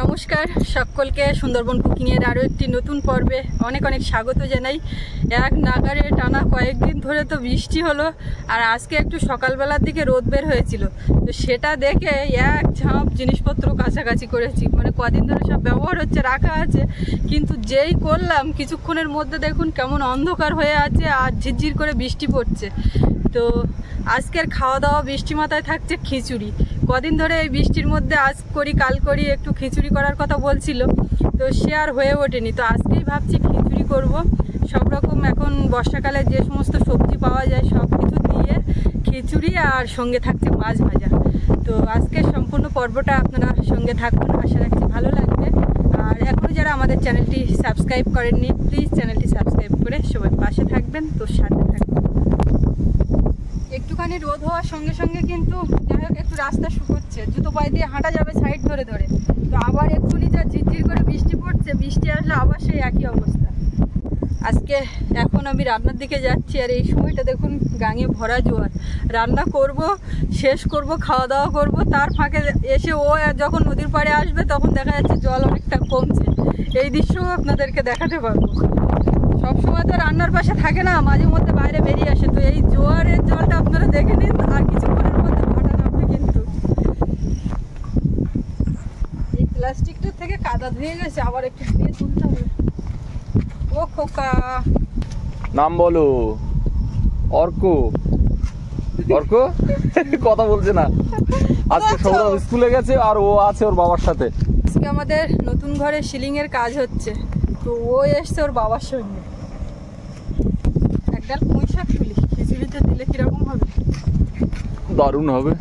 নমস্কার সকলকে সুন্দরবন কুকিংয়ের আরও একটি নতুন পর্বে অনেক অনেক স্বাগত জানাই। এক নাগারে টানা কয়েকদিন ধরে তো বৃষ্টি হলো, আর আজকে একটু সকালবেলার দিকে রোদ বের হয়েছিল, তো সেটা দেখে এক ঝাঁপ জিনিসপত্র কাছাকাছি করেছি। মানে কদিন ধরে সব ব্যবহার হচ্ছে, রাখা আছে, কিন্তু যেই করলাম কিছুক্ষণের মধ্যে দেখুন কেমন অন্ধকার হয়ে আছে আর ঝিরঝির করে বৃষ্টি পড়ছে। তো আজকের খাওয়া দাওয়া বৃষ্টি মাথায় থাকছে খিচুড়ি। কদিন ধরে এই বৃষ্টির মধ্যে আজ করি কাল করি একটু খিচুড়ি করার কথা বলছিল, তো সে আর হয়ে ওঠেনি। তো আজকেই ভাবছি খিচুড়ি করব। সব রকম এখন বর্ষাকালে যে সমস্ত সবজি পাওয়া যায় সব কিছু দিয়ে খিচুড়ি, আর সঙ্গে থাকছে মাছ ভাজা। তো আজকের সম্পূর্ণ পর্বটা আপনারা সঙ্গে থাকুন, আশা রাখছি ভালো লাগবে। আর এখনও যারা আমাদের চ্যানেলটি সাবস্ক্রাইব করেননি, প্লিজ চ্যানেলটি সাবস্ক্রাইব করে সবাই পাশে থাকবেন, তো সাথে থাকবেন। একটুখানি রোদ হওয়ার সঙ্গে সঙ্গে কিন্তু যাই হোক একটু রাস্তা শুকোচ্ছে, জুতো পায়ে দিয়ে হাঁটা যাবে সাইড ধরে ধরে। তো আবার এক্ষুনি যা ঝিরঝির করে বৃষ্টি পড়ছে, বৃষ্টি আসলে আবার সেই একই অবস্থা। আজকে এখন আমি রান্নার দিকে যাচ্ছি, আর এই সময়টা দেখুন গাঙে ভরা জোয়ার। রান্না করব, শেষ করব, খাওয়া দাওয়া করব, তার ফাঁকে এসে ও যখন নদীর পাড়ে আসবে তখন দেখা যাচ্ছে জল অনেকটা কমছে। এই দৃশ্যও আপনাদেরকে দেখাতে পারবো। সবসময় তো রান্নার পাশে থাকে না, মাঝে মধ্যে বাইরে বেরিয়ে আসে। তো এই জোয়ারের জলটা আপনারা দেখে নিন, আর কিছুক্ষণের মধ্যে ভাটা নামবে। কিন্তু এই প্লাস্টিকটার থেকে কাদা ধুয়ে গেছে, আবার একটু ধুয়ে তুলতে হবে। ও খোকা, নাম বলো। অর্ক। অর্ক কথা বলছে না, আজকে সৌরভ স্কুলে গেছে আর ও আছে ওর বাবার সাথে। আজকে আমাদের নতুন ঘরে সিলিং এর কাজ হচ্ছে, তো ও এসছে ওর বাবার সঙ্গে। এক ডাল পুঁই শাক তুলি, খিচুড়িতে দিলে কিরকম হবে? দারুণ হবে।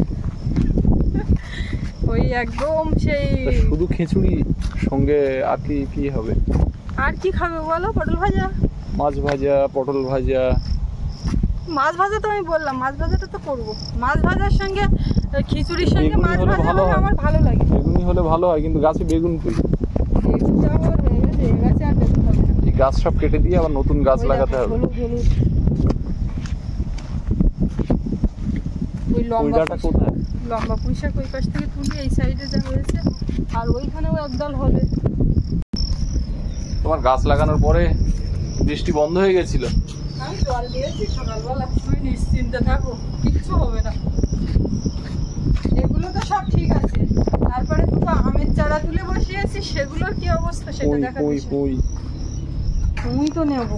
ওই একদম সেই শুধু খিচুড়ি সঙ্গে আর কি কি হবে? আর কি খাবে বলো? পটল ভাজা, মাছ ভাজা, পটল ভাজা। মাছ ভাজা তো আমি বললাম, মাছ ভাজাটা তো করবো। মাছ ভাজার সঙ্গে খিচুড়ির সঙ্গে মাছ ভাজা হলে আমার ভালো লাগে। বেগুনি হলে ভালো হয়, কিন্তু গাছে বেগুন কই? বেগুন যা হয়ে গেছে, এই গাছে আর বেগুন হবে না। এই গাছ সব কেটে দিয়ে আবার নতুন গাছ লাগাতে হবে। ওই লম্বাটা কোথায়? লম্বা পুঁই শাক ওই পাশ থেকে তুলি, এই সাইডে যা হয়েছে, আর ওইখানেও একদল হবে। তোমার গাছ লাগানোর পরে বৃষ্টি বন্ধ হয়ে গেছিল। আমি জল দিয়েছি সকালবেলা, তুমি নিশ্চিন্তে থাকো, কিচ্ছু হবে না। এগুলো তো সব ঠিক আছে। তারপরে তো আমের চারা তুলে বসিয়েছি, সেগুলোর কি অবস্থা সেটা দেখা যাচ্ছে। তুমি তো নেবো।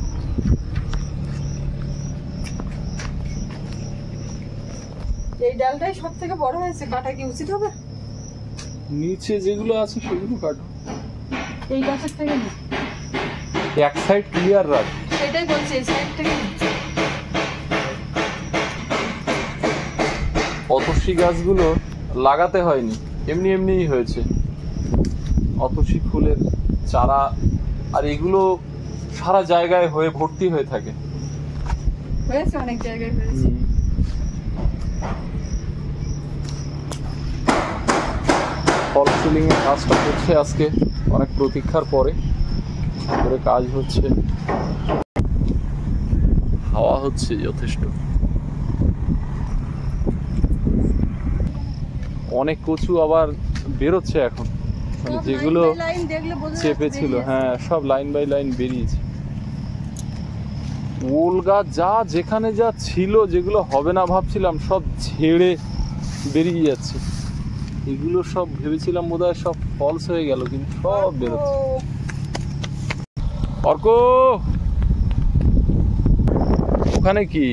এই ডালটাই সব থেকে বড় হয়েছে, কাটা কি উচিত হবে? নিচে যেগুলো আছে সেগুলো কাটো। এই গাছের থেকে নি, এক সাইড ক্লিয়ার রাখ। সেটাই বলছি, এই সাইড থেকে নি। অতসী গাছগুলো লাগাতে হয়নি, এমনি এমনিই হয়েছে। অতসী ফুলের চারা, আর এগুলো সারা জায়গায় হয়ে ভর্তি হয়ে থাকে। হয়েছে অনেক জায়গায় হয়েছে। ফল সিলিং এর কাজটা করছে আজকে অনেক প্রতীক্ষার পরে করে কাজ হচ্ছে। হাওয়া হচ্ছে যথেষ্ট। অনেক কচু আবার বেরোচ্ছে এখন, মানে যেগুলো চেপে ছিল, হ্যাঁ সব লাইন বাই লাইন বেরিয়েছে। ওল গাছ যা যেখানে যা ছিল, যেগুলো হবে না ভাবছিলাম, সব ঝেড়ে বেরিয়ে যাচ্ছে। এগুলো সব ভেবেছিলাম বোধহয় সব ফলস হয়ে গেল, কিন্তু সব বেরোচ্ছে। অর্ক, ওখানে কি?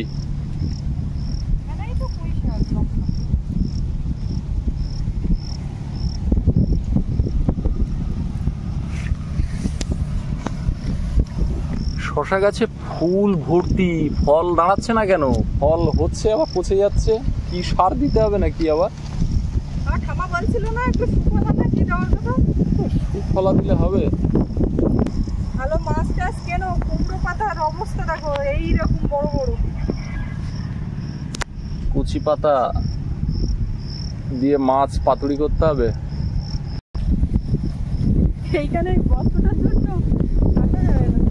শশা গাছে ফুল ভর্তি, ফল দাঁড়াচ্ছে না কেন? ফল হচ্ছে আবার পচে যাচ্ছে। কি সার দিতে হবে নাকি আবার? ঠামা বলছিল না একটু সুফলা কি দেওয়ার কথা? সুফলা দিলে হবে? ভালো মাছ টাছ কেন, কুমড়ো পাতার অবস্থা দেখো এইরকম বড় বড়। কুচি পাতা দিয়ে মাছ পাতুরি করতে হবে। এইখানে বস্তাটার জন্য কাটা যাবে না।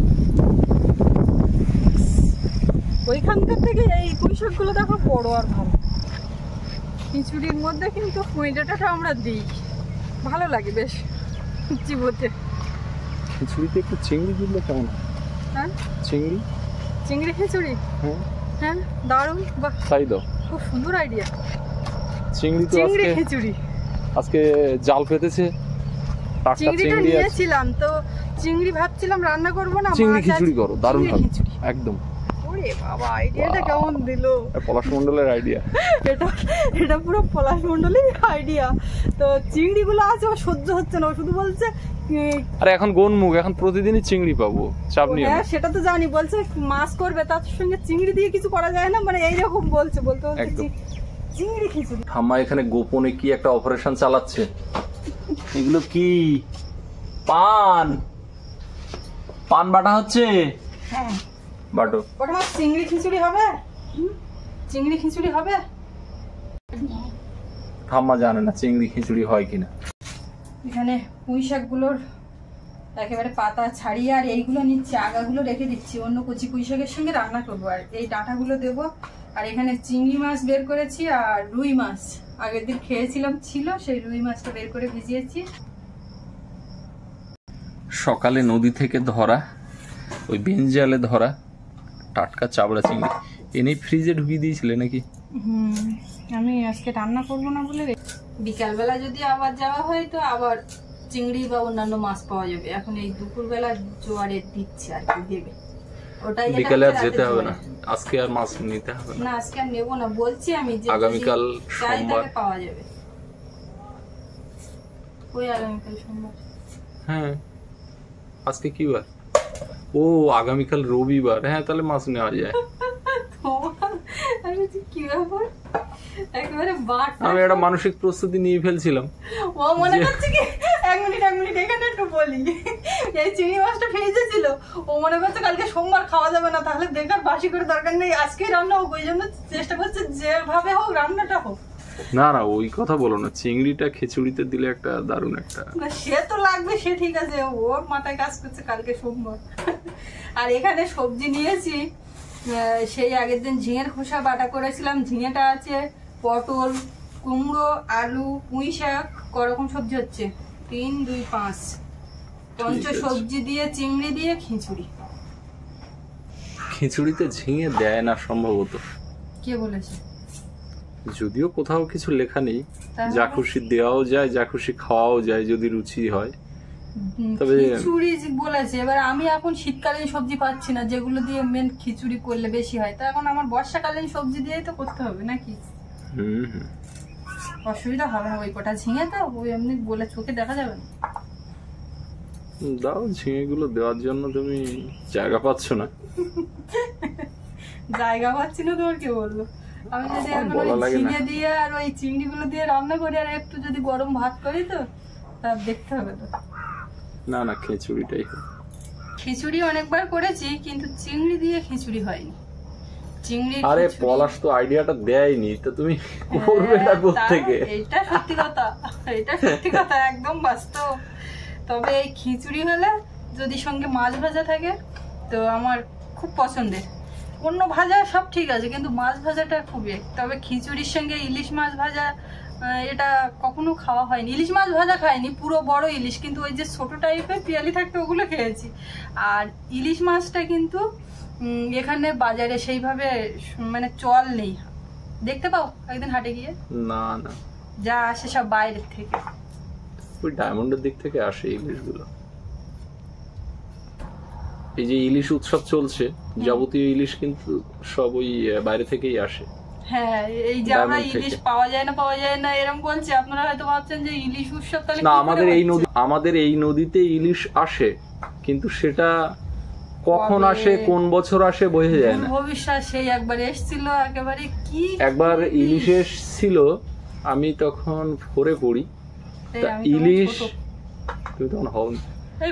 ওইখানকার থেকে এই পুঁই শাকগুলো দেখো বড় আর ভালো। খিচুড়ির মধ্যে কিন্তু পুঁই ডাঁটাটা আমরা দিই, ভালো লাগে বেশ। চিবোতে। খিচুড়িতে একটু চিংড়ি দিলে কেমন হয়? হ্যাঁ, চিংড়ি? চিংড়ি খিচুড়ি? হ্যাঁ হ্যাঁ, দারুণ, বাহ, তাই দাও। খুব সুন্দর আইডিয়া। চিংড়ি তো চিংড়ি আজকে খিচুড়ি, আজকে জাল পেতেছে, টাটকা চিংড়িটা চিংড়ি আছে। নিয়েছিলাম তো, চিংড়ি ভাবছিলাম রান্না করবো না, চিংড়ি মাছ খিচুড়ি আছে। করো, দারুণ চিংড়ি হবে খিচুড়ি। একদম। ওরে বাবা, আইডিয়াটা কেমন দিলো! পলাশ মণ্ডলের আইডিয়া। এটা এটা পুরো পলাশ মণ্ডলের আইডিয়া। তো চিংড়িগুলো আছে, ও সহ্য হচ্ছে না, ও শুধু বলছে আরে এখন গোনমুখ, এখন প্রতিদিনই চিংড়ি পাবো, চাপ নিও না। হ্যাঁ সেটা তো জানি, বলছে মাছ করবে, তার সঙ্গে চিংড়ি দিয়ে কিছু করা যায় না, মানে এইরকম বলছে, বলতে বলতে একদম। চিংড়ি খিচুড়ি। ঠাম্মা এখানে গোপনে কি একটা অপারেশন চালাচ্ছে। এগুলো কি? পান পান বাটা হচ্ছে। হ্যাঁ, বাটো। ওটা আমার চিংড়ি খিচুড়ি হবে। চিংড়ি খিচুড়ি হবে। ঠাম্মা জানে না চিংড়ি খিচুড়ি হয় কিনা। এখানে পুঁই শাকগুলোর একেবারে পাতা ছাড়িয়ে আর এইগুলো নিচ্ছে, আগাগুলো রেখে দিচ্ছি, অন্য কচি পুঁই শাকের সঙ্গে রান্না করবো। আর এই ডাঁটাগুলো দেবো। আর এখানে চিংড়ি মাছ বের করেছি আর রুই মাছ আগের দিন খেয়েছিলাম, ছিল সেই রুই মাছটা বের করে ভিজিয়েছি। সকালে নদী থেকে ধরা, ওই বেঞ্জালে ধরা টাটকা চাবড়া চিংড়ি এনেই ফ্রিজে ঢুকিয়ে দিয়েছিলে নাকি? আমি আজকে রান্না করবো না বলে বিকালবেলা যদি আবার যাওয়া হয় তো আবার চিংড়ি বা অন্যান্য মাছ পাওয়া যাবে। এখন এই দুপুরবেলা জোয়ারে দিচ্ছে আর কি, দেবে ওটাই। বিকালে আর যেতে হবে না, আজকে আর মাছ নিতে হবে না, আজকে আর নেবো না, বলছি আমি যে আগামীকাল চাই সোমবার তাহলে পাওয়া যাবে। ওই আগামীকাল সোমবার। হ্যাঁ, আজকে কি বার? ও আগামীকাল রবিবার। হ্যাঁ, তাহলে মাছ নেওয়া যায়। আমি কি ব্যাপার, একেবারে বাট। আমি একটা মানসিক প্রস্তুতি নিয়ে ফেলছিলাম। ও মনে করছে কি, এক মিনিট এখানে একটু বলি, এই চিংড়ি মাছটা ফ্রিজে ছিল, ও মনে করছে কালকে সোমবার খাওয়া যাবে না, তাহলে বেকার বাসি করে দরকার নেই, আজকেই রান্না হোক, ওই জন্য চেষ্টা করছে যেভাবে হোক রান্নাটা হোক। না না, ওই কথা বলো না, চিংড়িটা খিচুড়িতে দিলে একটা দারুণ একটা। না সে তো লাগবে, সে ঠিক আছে, ওর মাথায় কাজ করছে কালকে সোমবার। আর এখানে সবজি নিয়েছি, সেই আগের দিন ঝিঙের খোসা বাটা করেছিলাম, ঝিঙেটা আছে, পটল, কুমড়ো, আলু, পুঁই শাক, করকম সবজি হচ্ছে 3, 2, 5 পঞ্চ সবজি দিয়ে চিংড়ি দিয়ে খিচুড়ি। খিচুড়িতে ঝিঙে দেয় না সম্ভবত, কে বলেছে? যদিও কোথাও কিছু লেখা নেই। তাহলে? যা খুশি দেওয়াও যায়, যা খুশি খাওয়াও যায় যদি রুচি হয়। তবে খিচুড়ি বলেছে। এবার আমি এখন শীতকালীন সবজি পাচ্ছি না, যেগুলো দিয়ে মেন খিচুড়ি করলে বেশি হয়, তো এখন আমার বর্ষাকালীন সবজি দিয়েই তো করতে হবে নাকি। অসুবিধা হবে না, ওই কটা ঝিঙে তো ওই এমনি বলে চোখে দেখা যাবে না। দাও, ঝিঙে গুলো দেওয়ার জন্য তুমি জায়গা পাচ্ছ না। জায়গা পাচ্ছি না তোমার কে বললো? আমি যদি এখন ওই ঝিঙে দিয়ে আর ওই চিংড়ি গুলো দিয়ে রান্না করি আর একটু যদি গরম ভাত করি তো তা দেখতে হবে তো। না না, খিচুড়িটাই। খিচুড়ি অনেকবার করেছি কিন্তু চিংড়ি দিয়ে খিচুড়ি হয়নি। চিংড়ি, আরে পলাশ তো আইডিয়াটা দেয়নি, তো তুমি করবে না কোত্থেকে? এটা সত্যি কথা, এটা সত্যি কথা, একদম বাস্তব। তবে এই খিচুড়ি হলে যদি সঙ্গে মাছ ভাজা থাকে তো আমার খুব পছন্দের। অন্য ভাজা সব ঠিক আছে কিন্তু মাছ ভাজাটা খুবই। তবে খিচুড়ির সঙ্গে ইলিশ মাছ ভাজা এটা কখনো খাওয়া হয়নি। ইলিশ মাছ ভাজা খাইনি, পুরো বড় ইলিশ, কিন্তু ওই যে ছোট টাইপের পিয়ালি থাকতো ওগুলো খেয়েছি। আর ইলিশ মাছটা কিন্তু এখানে বাজারে সেইভাবে মানে চল নেই। দেখতে পাও একদিন হাটে গিয়ে? না না, যা আসে সব বাইরের থেকে, ওই ডায়মন্ডের দিক থেকে আসে ইলিশগুলো। এই যে ইলিশ উৎসব চলছে, যাবতীয় ইলিশ কিন্তু সব ওই বাইরে থেকেই আসে। হ্যাঁ, এই যে আমরা ইলিশ পাওয়া যায় না এরকম বলছে, আপনারা হয়তো ভাবছেন যে ইলিশ উৎসব তাহলে না, আমাদের এই নদীতে ইলিশ আসে, কিন্তু সেটা কখন আসে, কোন বছর আসে বোঝা যায় না। ভবিষ্যৎ সেই একবার এসেছিল, একেবারে কি একবার ইলিশ এসেছিল, আমি তখন 4-এ পড়ি। ইলিশ, তুমি তখন হওনি।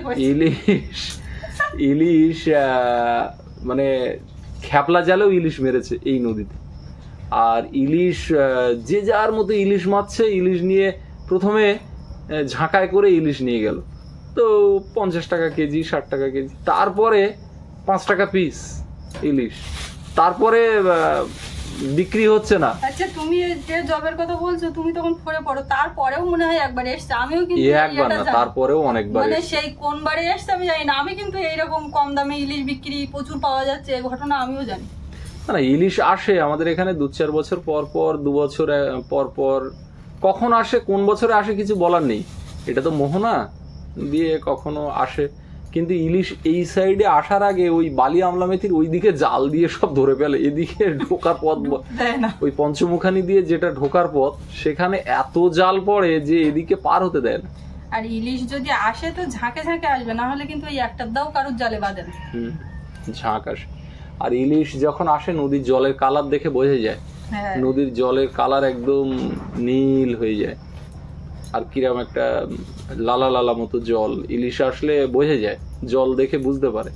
ইলিশ মানে খ্যাপলা জালেও ইলিশ মেরেছে এই নদীতে। আর ইলিশ যে যার মতো ইলিশ মারছে, ইলিশ নিয়ে প্রথমে ঝাঁকায় করে ইলিশ নিয়ে গেল, তো 50 টাকা কেজি, 60 টাকা কেজি, তারপরে 5 টাকা পিস ইলিশ, তারপরে বিক্রি হচ্ছে না। আচ্ছা তুমি যে জবের কথা বলছো তুমি তখন পড়ে পড়ো, তারপরেও মনে হয় একবার এসছে, আমিও কিন্তু একবার না তারপরেও অনেকবার, মানে সেই কোন বারে এসছে আমি জানি না, আমি কিন্তু এইরকম কম দামে ইলিশ বিক্রি প্রচুর পাওয়া যাচ্ছে এই ঘটনা আমিও জানি। না ইলিশ আসে আমাদের এখানে 2-4 বছর পর পর, 2 বছর পর পর, কখন আসে কোন বছরে আসে কিছু বলার নেই, এটা তো মোহনা দিয়ে কখনো আসে। কিন্তু ইলিশ এই সাইডে আসার আগে ওই বালি আমলামেথির ওইদিকে জাল দিয়ে সব ধরে ফেলে, এদিকে ঢোকার পথ ওই পঞ্চমুখানি দিয়ে যেটা ঢোকার পথ সেখানে এত জাল পড়ে যে এদিকে পার হতে দেয় না। আর ইলিশ যদি আসে তো ঝাঁকে ঝাঁকে আসবে, না হলে কিন্তু ওই একটা দাও কারোর জালে বাঁধে না। ঝাঁক আসে। আর ইলিশ যখন আসে নদীর জলের কালার দেখে বোঝা যায়, নদীর জলের কালার একদম নীল হয়ে যায়, আর কিরকম একটা লালা লালা মতো জল, ইলিশ আসলে বোঝা যায়, জল দেখে বুঝতে পারে।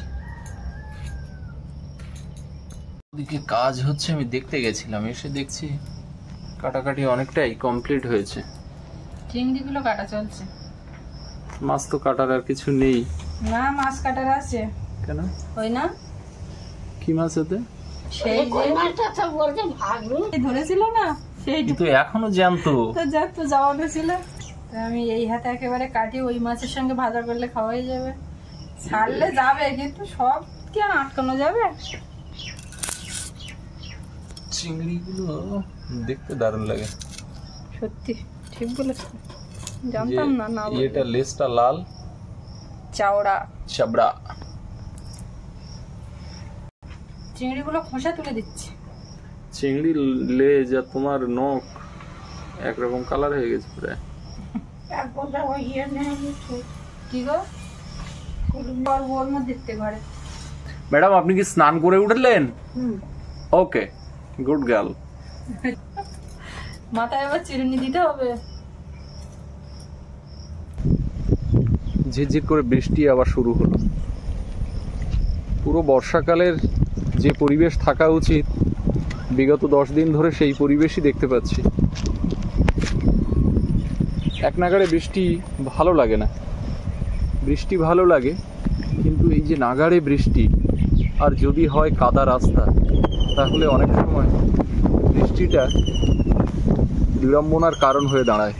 ওদিকে কাজ হচ্ছে, আমি দেখতে গেছিলাম, এসে দেখছি কাটাকাটি অনেকটাই কমপ্লিট হয়েছে, চিংড়িগুলো কাটা চলছে। মাছ তো কাটার আর কিছু নেই। না মাছ কাটার আছে। কেন? ওই না কি মাছ হতে? সেই যে মাছটা তো বলতে ভাগলু ধরেছিল না, সেই কিন্তু এখনো জ্যান্ত তো জ্যান্ত যাওয়ানো ছিল, আমি এই হাতে একেবারে কাটি, ওই মাছের সঙ্গে ভাজা করলে খাওয়াই যাবে, ছাড়লে যাবে কিন্তু সব কি আর আটকানো যাবে। চিংড়িগুলো দেখতে দারুণ লাগে সত্যি, ঠিক বলেছ, জানতাম না। না এটা লেজটা লাল, চাওড়া চাবড়া। চিংড়িগুলো খোসা তুলে দিচ্ছি। চিংড়ি লেজ আর তোমার নখ একরকম কালার হয়ে গেছে প্রায়। কি গো ওর মধ্যে দেখতে ঘরে। ম্যাডাম আপনি কি স্নান করে উঠলেন? Okay, good girl. মাথায় আবার চিরুনি দিতে হবে। ঝিরঝির করে বৃষ্টি আবার শুরু হলো। পুরো বর্ষাকালের যে পরিবেশ থাকা উচিত বিগত 10 দিন ধরে সেই পরিবেশই দেখতে পাচ্ছি। এক নাগাড়ে বৃষ্টি ভালো লাগে না, বৃষ্টি ভালো লাগে কিন্তু এই যে নাগাড়ে বৃষ্টি আর যদি হয় কাদা রাস্তা, তাহলে অনেক সময় বৃষ্টিটা বিড়ম্বনার কারণ হয়ে দাঁড়ায়।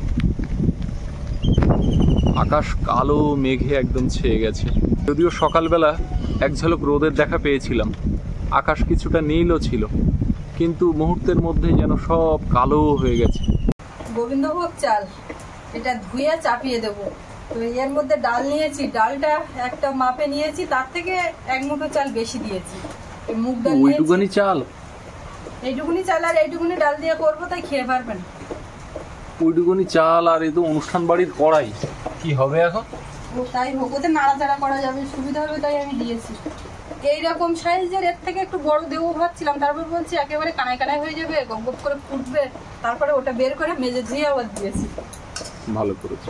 আকাশ কালো মেঘে একদম ছেয়ে গেছে, যদিও সকালবেলা এক ঝলক রোদের দেখা পেয়েছিলাম, আকাশ কিছুটা নীলও ছিল, কিন্তু মুহূর্তের মধ্যে যেন সব কালো হয়ে গেছে। গোবিন্দভোগ চাল, এটা ধুয়ে চাপিয়ে দেবো। তো এর মধ্যে ডাল নিয়েছি, ডালটা একটা মাপে নিয়েছি, তার থেকে 1 মুঠো চাল বেশি দিয়েছি। মুগ ডাল, ওইটুকুনি চাল, এইটুকুনি চাল আর এইটুকুনি ডাল দিয়ে করবো, তাই খেয়ে পারবেন। ওইটুকুনি চাল আর এই তো অনুষ্ঠান বাড়ির কড়াই, কি হবে এখন? তাই হোক, ওতে নাড়াচাড়া করা যাবে, সুবিধা হবে, তাই আমি দিয়েছি। এইরকম সাইজের, এর থেকে একটু বড় দেবো ভাবছিলাম, তারপর বলছি একেবারে কানায় কানায় হয়ে যাবে, গপ গপ করে ফুটবে, তারপরে ওটা বের করে মেজে ধুয়ে আবার দিয়েছি। ভালো করেছে।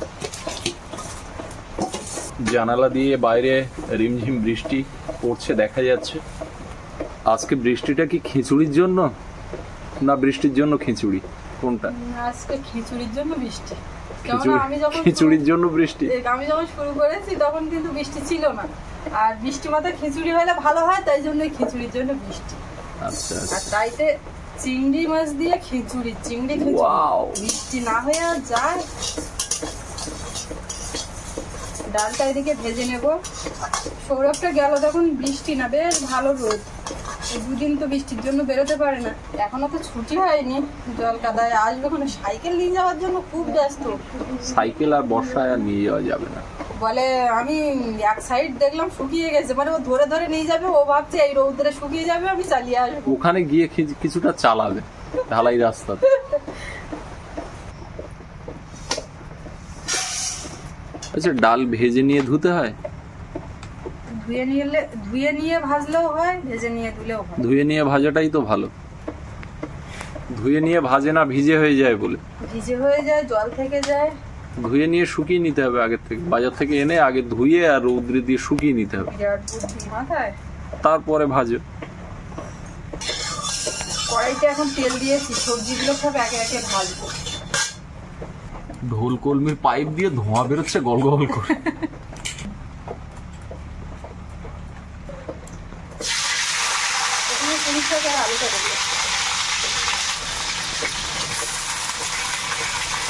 জানালা দিয়ে বাইরে রিমঝিম বৃষ্টি পড়ছে দেখা যাচ্ছে। আজকে বৃষ্টিটা কি খিচুড়ির জন্য না বৃষ্টির জন্য খিচুড়ি, কোনটা? আজকে খিচুড়ির জন্য বৃষ্টি। খিচুড়ির জন্য বৃষ্টি। আমি যখন শুরু করেছি তখন কিন্তু বৃষ্টি ছিল না, আর বৃষ্টি মাথায় খিচুড়ি হলে ভালো হয়, তাই জন্য খিচুড়ির জন্য বৃষ্টি। আচ্ছা, আর তাইতে চিংড়ি মাছ দিয়ে খিচুড়ি, চিংড়ি খিচুড়ি, বৃষ্টি না হয়ে আর যায়। ডালটা এদিকে ভেজে নেব। সৌরভটা গেল তখন বৃষ্টি না, বেশ ভালো রোদ, এই 2 দিন তো বৃষ্টির জন্য বেরোতে পারে না, এখনো তো ছুটি হয়নি, জল কাদায় আসবে, ওখানে সাইকেল নিয়ে যাওয়ার জন্য খুব ব্যস্ত। সাইকেল আর বর্ষায় আর নিয়ে যাওয়া যাবে না বলে, আমি এক সাইড দেখলাম শুকিয়ে গেছে, মানে ও ধরে ধরে নিয়ে যাবে, ও ভাবছে এই রোদরে শুকিয়ে যাবে, আমি চালিয়ে আসবো। ওখানে গিয়ে কিছুটা চালাবে ঢালাই রাস্তা। আচ্ছা, ডাল ভেজে নিয়ে ধুতে হয়? ধুয়ে নিয়ে ভাজলেও হয়, ভেজে নিয়ে ধুলেও হয়। ধুয়ে নিয়ে ভাজাটাই তো ভালো, ধুয়ে নিয়ে ভাজে না ভিজে হয়ে যায় বলে। ভিজে হয়ে যায়, জল থেকে যায়। ধুয়ে নিয়ে শুকিয়ে নিতে হবে আগের থেকে, বাজার থেকে এনে আগে ধুয়ে আর রৌদ্রে দিয়ে শুকিয়ে নিতে হবে, তারপরে ভাজো। কড়াইতে এখন তেল দিয়েছি, সবজিগুলো সব একে একে ভাজবো। ঢোল কলমির পাইপ দিয়ে ধোঁয়া বেরোচ্ছে গল গল করে। এখানে পুলিশ আলুটা দেবো।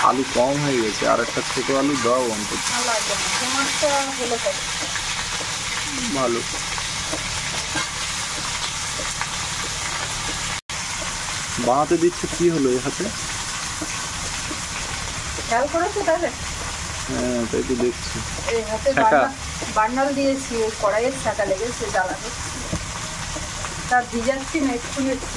আলু কম হয়ে গেছে, আর একটা ছোট আলু দাও অন্তত। আর লাগবে না, তোমারটা হলো কত ভালো। বানাতে দিচ্ছে কি হলো এ হাতে? খেয়াল করেছো তাহলে? হ্যাঁ তাই তো দেখছি। এই হাতে ছাঁকা। বার্নাল দিয়েছি, ওই কড়াইয়ের ছাঁকা লেগেছে, জ্বালাবে। তার ভিজাচ্ছি না একটু একটু।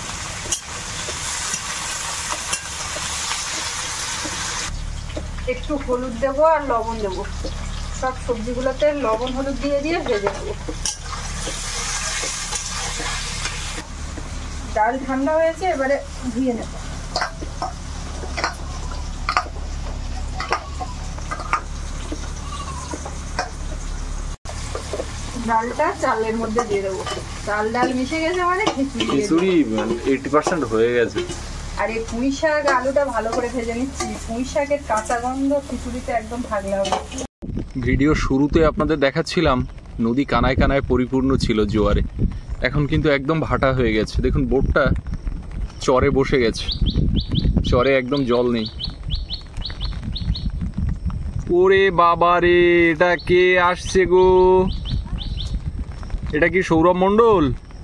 একটু হলুদ দেবো আর লবণ দেবো, সব সবজিগুলোতে লবণ হলুদ দিয়ে দিয়ে ভেজে নেবো। ডাল ঠান্ডা হয়েছে, এবারে ধুয়ে নেব। ডালটা চালের মধ্যে দিয়ে দেবো। চাল ডাল মিশে গেছে মানে খিচুড়ি দিয়ে দেবো। খিচুড়ি 80% হয়ে গেছে। আর এই পুঁই শাক আলুটা ভালো করে ভেজে নিচ্ছি, পুঁই শাকের কাঁচা গন্ধ খিচুড়িতে একদম থাকলে হবে। ভিডিও শুরুতে আপনাদের দেখাচ্ছিলাম নদী কানায় কানায় পরিপূর্ণ ছিল জোয়ারে, এখন কিন্তু একদম ভাটা হয়ে গেছে। দেখুন বোটটা চরে বসে গেছে, চরে একদম জল নেই। ওরে বাবা রে, এটা কে আসছে গো? এটা কি সৌরভ মণ্ডল?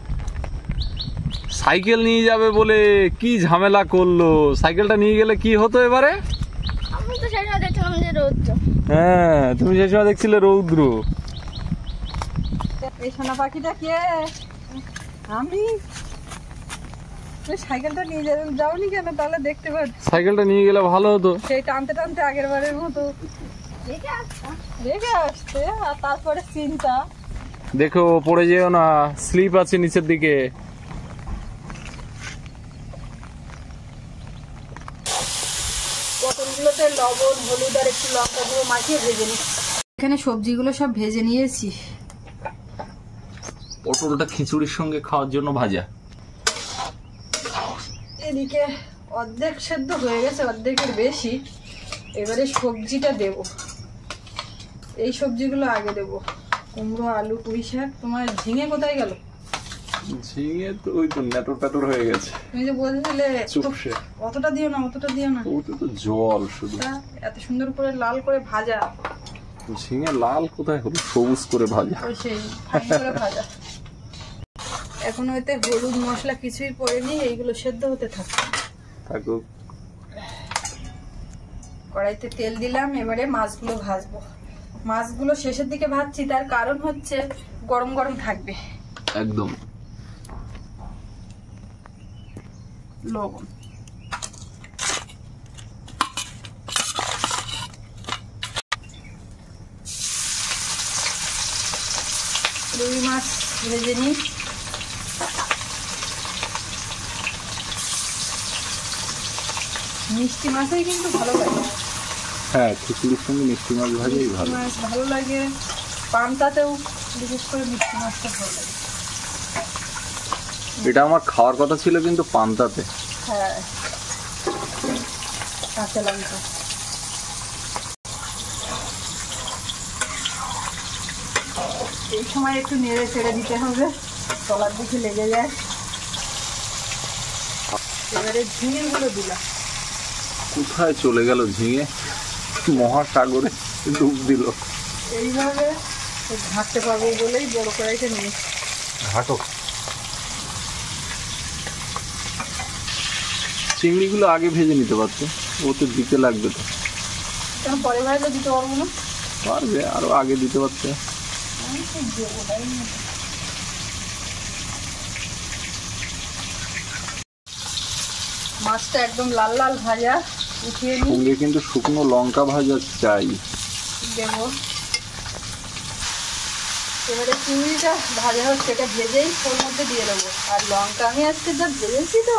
সাইকেল নিয়ে যাবে বলে কি ঝামেলা করলো। সাইকেলটা নিয়ে গেলে কি হতো এবারে? আমি তো সেই সময় দেখছিলাম যে রৌদ্র। হ্যাঁ তুমি সেই সময় দেখছিলে রৌদ্র। এই সোনা পাখিটা কে? আমি। সাইকেলটা নিয়ে যাওনি কেন? তাহলে দেখতে পাচ্ছি। সাইকেলটা নিয়ে গেলে ভালো হতো। সেই টানতে টানতে আগের বারের মতো দেখে আসছো? রেখে আসছে, আর তারপরে চিন্তা। দেখো পড়ে যেও না, স্লিপ আছে নিচের দিকে। পটলগুলোতে লবণ হলুদ আর একটু লঙ্কা গুঁড়ো মাখিয়ে ভেজে নিচ্ছি। এখানে সবজিগুলো সব ভেজে নিয়েছি। পটলটা খিচুড়ির সঙ্গে খাওয়ার জন্য ভাজা। এদিকে অর্ধেক সেদ্ধ হয়ে গেছে, অর্ধেকের বেশি। এবারে সবজিটা দেব। এই সবজিগুলো আগে দেব, কুমড়ো আলু পুঁই শাক। তোমার ঝিঙে কোথায় গেল? ঝিঙে তো ওই তো নেটর পেটর হয়ে গেছে। তুমি যে বলছিলে চুপসে। অতটা দিও না, অতটা দিও না। ওটা তো জল শুধু। তা এত সুন্দর করে লাল করে ভাজা। ঝিঙে লাল কোথায় হলো? সবুজ করে ভাজা। ওই সেই ফাইন করে ভাজা। এখন হয়তো হলুদ মশলা কিছুই পড়েনি, এইগুলো সেদ্ধ হতে থাকে। থাকুক। কড়াইতে তেল দিলাম, এবারে মাছগুলো ভাজবো। মাছগুলো শেষের দিকে ভাজছি, তার কারণ হচ্ছে গরম গরম থাকবে। একদম। লবণ, রুই মাছ ভেজে নিই। মিষ্টি মাছই কিন্তু ভালো লাগে। হ্যাঁ খিচুড়ির সঙ্গে মিষ্টি মাছ ভাজাই ভালো। মাছ ভালো লাগে, পান্তাতেও বিশেষ করে মিষ্টি মাছটা ভালো লাগে। এটা আমার খাওয়ার কথা ছিল কিন্তু পান্তাতে। হ্যাঁ, কাঁচা লঙ্কা। এই সময় একটু নেড়ে ছেড়ে দিতে হবে, তলার দিকে লেগে যায়। এবারে ঝিঙেগুলো দিলাম। কোথায় চলে গেল ঝিঙে? মহাসাগরে ডুব দিল। এইভাবে ঘাঁটতে পারবো বলেই বড় কড়াইতে নিয়ে। ঘাটো। চিংড়িগুলো আগে ভেজে নিতে পারতো, ওতে দিতে লাগবে তো। কেন পরে ভাজলে দিতে পারবো না? পারবে, আরো আগে দিতে পারতে। আমি তো দেবো, তাই না? মাছটা একদম লাল লাল ভাজা, উঠিয়ে নিই। সঙ্গে কিন্তু শুকনো লঙ্কা ভাজা চাই। দেবো। এবারে চিংড়িটা ভাজা হচ্ছে, এটা ভেজেই ওর মধ্যে দিয়ে দেবো। আর লঙ্কা আমি আজকে যা ভেজেছি তো,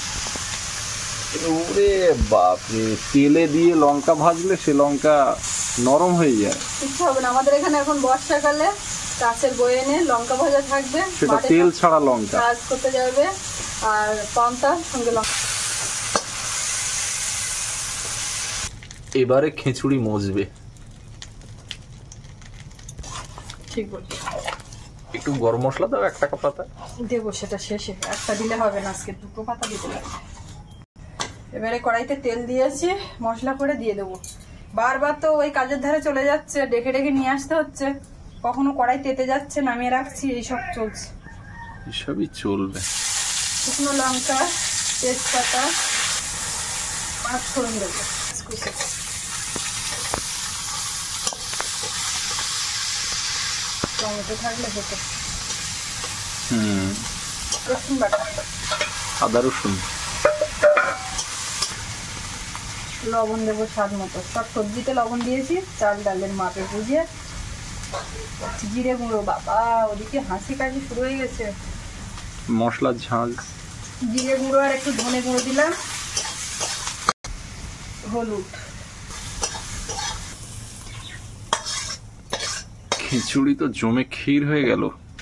ওরে বাপরে, তেলে দিয়ে লঙ্কা ভাজলে সে লঙ্কা নরম হয়ে যায়। কিচ্ছু হবে না। আমাদের এখানে এখন বর্ষাকালে কাছের বয়ে এনে লঙ্কা ভাজা থাকবে, সেটা বাড়িতে তেল ছাড়া লঙ্কা। কাজ করতে যাবে, আর পান্তার সঙ্গে লঙ্কা। এবারে খিচুড়ি মজবে। ঠিক বলছি। একটু গরম মশলা দাও, 1 টাকা পাতা দেবো, সেটা শেষে। একটা দিলে হবে না, আজকে 2 পাতা দিতে লাগবে। এবারে কড়াইতে তেল দিয়েছি, মশলা করে দিয়ে দেবো। বারবার তো ওই কাজের ধারে চলে যাচ্ছে, ডেকে ডেকে নিয়ে আসতে হচ্ছে, কখনো কড়াই তেতে যাচ্ছে, নামিয়ে রাখছি, এইসব চলছে। এসবই চলবে। শুকনো লঙ্কা, তেজপাতা, পাঁচ ফোড়ন দেবো, টমেটো থাকলে হতো, রসুন বাটা, আদা রসুন, লবণ দেবো স্বাদ মতো। সব সবজিতে লবণ দিয়েছি, চাল ডালের মাপে বুঝিয়ে। জিরে গুঁড়ো, বাবা ওদিকে হাসি কাশি শুরু হয়ে গেছে। মশলার ঝাল, জিরে গুঁড়ো আর একটু ধনে গুঁড়ো দিলাম, হলুদ। খিচুড়ি তো জমে ক্ষীর হয়ে গেল।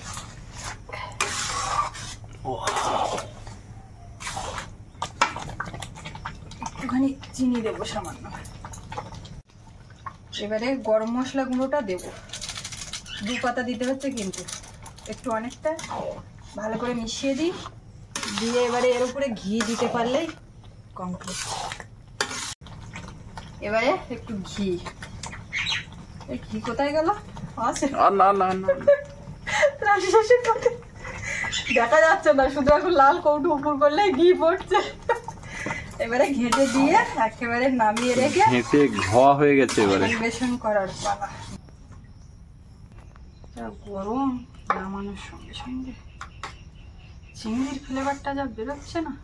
একটুখানি চিনি দেবো সামান্য। এবারে গরম মশলা গুঁড়োটা দেবো, 2 পাতা দিতে হচ্ছে কিন্তু, একটু অনেকটা ভালো করে মিশিয়ে দিই। দিয়ে এবারে এর উপরে ঘি দিতে পারলেই কমপ্লিট। এবারে একটু ঘি, এই ঘি কোথায় গেল? আছে না না না, দেখা যাচ্ছে না, শুধু এখন লাল কৌটো উপর করলে ঘি পড়ছে। এবারে ঘেটে দিয়ে একেবারে নামিয়ে রেখে ঘেটে ঘোয়া হয়ে গেছে। এবারে পরিবেশন করার পালা। যা গরম, নামানোর সঙ্গে সঙ্গে চিংড়ির ফ্লেভারটা যা বেরোচ্ছে না।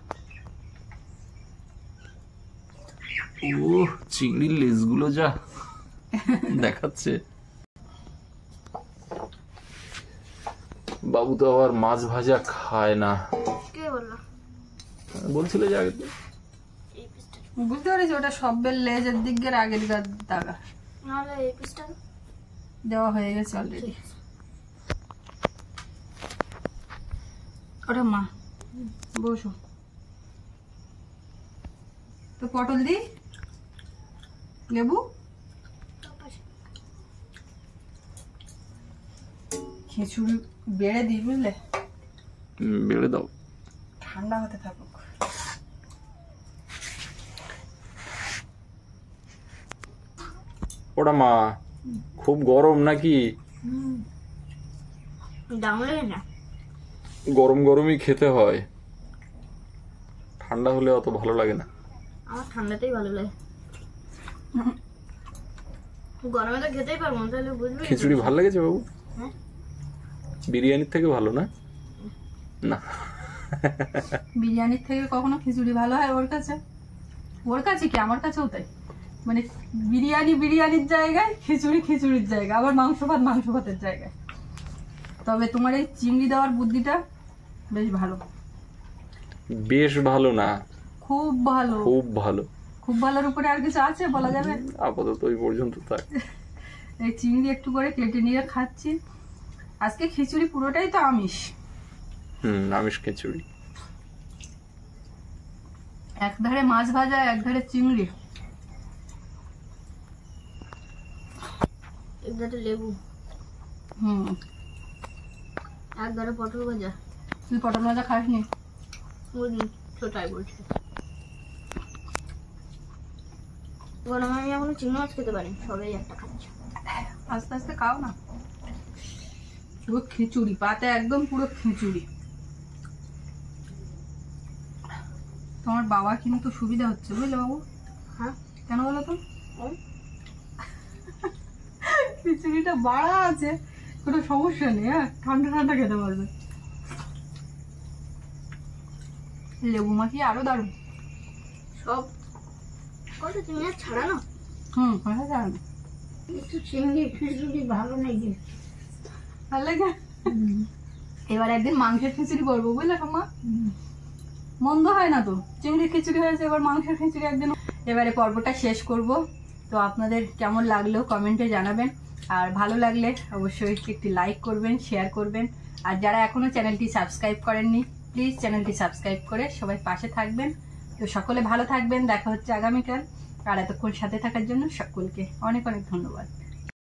ও চিংড়ির লেজগুলো যা দেখাচ্ছে। বাবু তো আবার মাছ ভাজা খায় না, কে বললো? বলছিল যে আগে। বুঝতে পারিস ওটা সবের লেজের দিকের আগের দাগা, নাহলে এই পিসটা দেওয়া হয়ে গেছে অলরেডি। ওটা মা বসো তো, পটল দি, লেবু, খিচুড়ি বেড়ে দিই, বুঝলে? বেড়ে দাও, ঠান্ডা হতে থাকুক। ওটা মা খুব গরম নাকি? ডামলে না, গরম গরমই খেতে হয়, ঠান্ডা হলে অত ভালো লাগে না। আমার ঠান্ডাতেই ভালো লাগে, গরমে তো খেতেই পারবো না, তাহলে বুঝবি। খিচুড়ি ভালো লেগেছে বাবু? হ্যাঁ। বিরিয়ানির থেকে ভালো না? না, বিরিয়ানির থেকে কখনো খিচুড়ি ভালো হয় ওর কাছে? ওর কাছে কি, আমার কাছেও তাই। মানে বিরিয়ানি বিরিয়ানির জায়গায়, খিচুড়ি খিচুড়ির জায়গায়, আবার মাংস ভাত মাংস ভাতের জায়গায়। তবে তোমার এই চিংড়ি দেওয়ার বুদ্ধিটা বেশ ভালো। বেশ ভালো না, খুব ভালো, খুব ভালো। খুব ভালোর উপরে আর কিছু আছে বলা যাবে? আপাতত ওই পর্যন্ত থাক। এই চিংড়ি একটু করে কেটে নিয়ে খাচ্ছি। আজকে খিচুড়ি পুরোটাই তো আমিষ। আমিষ খিচুড়ি। এক ধারে মাছ ভাজা, এক ধারে চিংড়ি, এক ধারে লেবু, এক ধারে পটল ভাজা। তুই পটল ভাজা খাসনি? ছোটাই বলছি, গরমে আমি এখনো চিংড়ি মাছ খেতে পারি, সবাই একটা খাচ্ছি। আস্তে আস্তে খাও না। পুরো খিচুড়ি পাতে, একদম পুরো খিচুড়ি। তোমার বাবা কিন্তু সুবিধা হচ্ছে, বুঝলে বাবু? হ্যাঁ। কেন বলো তো? খিচুড়িটা বাড়া আছে, কোনো সমস্যা নেই। হ্যাঁ, ঠান্ডা ঠান্ডা খেতে পারবে। লেবু মাখিয়ে আরো দারুণ। সব কটা চিংড়ি মাছ ছাড়ানো। ভালো দারুণ। একটু চিংড়ি খিচুড়ি ভালো নাকি? ভালো লাগে। এবার একদিন মাংসের খিচুড়ি করবো, বুঝলে ঠাম্মা? মন্দ হয় না তো, চিংড়ি খিচুড়ি হয়েছে, এবার মাংসের খিচুড়ি একদিন। এবারে পর্বটা শেষ করব। তো আপনাদের কেমন লাগলো কমেন্টে জানাবেন, আর ভালো লাগলে অবশ্যই একটি লাইক করবেন, শেয়ার করবেন, আর যারা এখনো চ্যানেলটি সাবস্ক্রাইব করেননি প্লিজ চ্যানেলটি সাবস্ক্রাইব করে সবাই পাশে থাকবেন। তো সকলে ভালো থাকবেন, দেখা হচ্ছে আগামীকাল। আর এতক্ষণ সাথে থাকার জন্য সকলকে অনেক অনেক ধন্যবাদ।